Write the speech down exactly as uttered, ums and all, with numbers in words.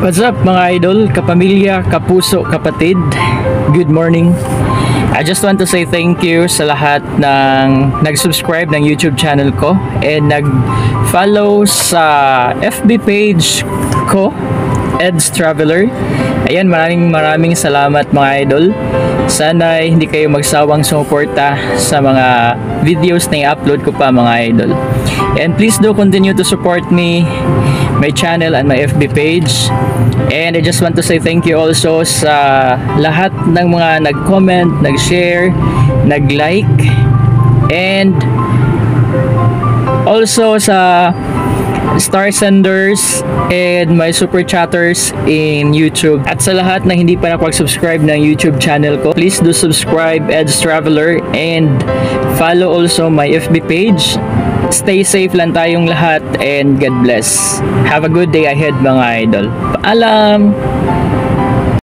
What's up mga idol, kapamilya, kapuso, kapatid? Good morning. I just want to say thank you sa lahat ng nag-subscribe ng YouTube channel ko and nag-follow sa F B page ko, Ed's Traveler. Ayan, maraming maraming salamat mga idol. Sana hindi kayo magsawang sumuporta sa mga videos na i-upload ko pa mga idol. And please do continue to support me, my channel and my F B page. And I just want to say thank you also sa lahat ng mga nag-comment, nag-share, nag-like, and also sa star senders and my super chatters in YouTube. At sa lahat na hindi pa nakapag-subscribe ng YouTube channel ko, please do subscribe Ed's Traveler and follow also my F B page. Stay safe lang tayong lahat and God bless. Have a good day ahead mga idol. Paalam!